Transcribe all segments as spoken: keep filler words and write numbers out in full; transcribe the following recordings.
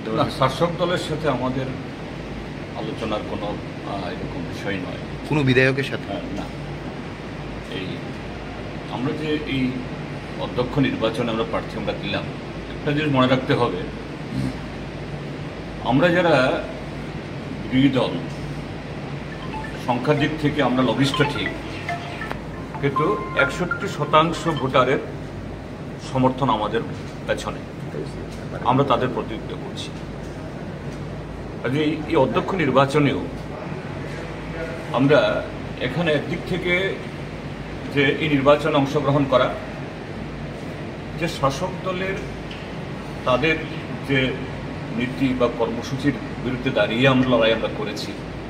শাসক দলের সাথে আমাদের আলোচনার কোনো এরকম বিষয় নয়। কোনো বিধায়কের সাথে না। এই আমরা যে এই অধ্যক্ষ নির্বাচনে আমরা প্রার্থী আমরা দিলাম, একটা জিনিস মনে রাখতে হবে, আমরা যারা বিরোধী দল সংখ্যার দিক থেকে আমরা লবিস্ট ঠিক, কিন্তু একষট্টি শতাংশ ভোটারের সমর্থন আমাদের পেছনে, আমরা তাদের প্রতিনিধিত্ব করছি। এই অধ্যক্ষ নির্বাচনেও আমরা এখানে একদিক থেকে যে এই নির্বাচনে অংশগ্রহণ করা, যে শাসক দলের তাদের যে নীতি বা কর্মসূচির বিরুদ্ধে দাঁড়িয়ে আমরা লড়াই আমরা করেছি,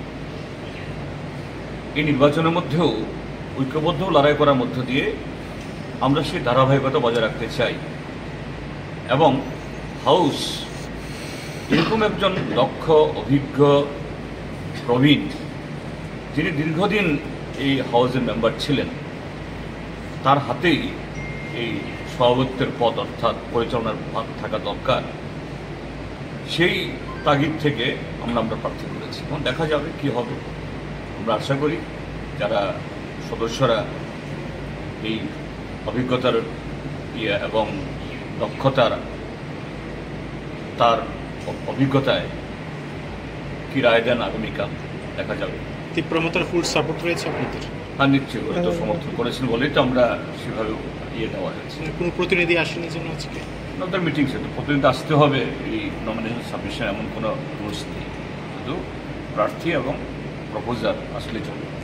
এই নির্বাচনের মধ্যেও ঐক্যবদ্ধ লড়াই করার মধ্য দিয়ে আমরা সেই ধারাবাহিকতা বজায় রাখতে চাই। এবং হাউস এরকম একজন দক্ষ, অভিজ্ঞ, প্রবীণ, যিনি দীর্ঘদিন এই হাউসের মেম্বার ছিলেন, তার হাতেই এই সভাপতিত্বের পদ অর্থাৎ পরিচালনার ভাগ থাকা দরকার। সেই তাগিদ থেকে আমরা আমরা প্রার্থী করেছি। এখন দেখা যাবে কি হবে। আমরা আশা করি যারা সদস্যরা এই অভিজ্ঞতার ইয়ে এবং দক্ষতার তার অভিজ্ঞতায় কি রায় দেন আগামীকাল দেখা যাবে। তীব্রমতার ফুল সাপোর্ট রয়েছে আপনাদের? হ্যাঁ, নিশ্চয়ই তো সমর্থন করেছেন বলেই তো আমরা সেভাবে ইয়ে দেওয়া হয়েছে। কোনো প্রতিনিধি আসেনি জন্য আজকে আমাদের মিটিং ছিল, প্রতিনিধি আসতে হবে এই নমিনেশন সাবমিশন এমন কোনো রুলস নেই, শুধু প্রার্থী এবং প্রপোজাল আসলে চলবে।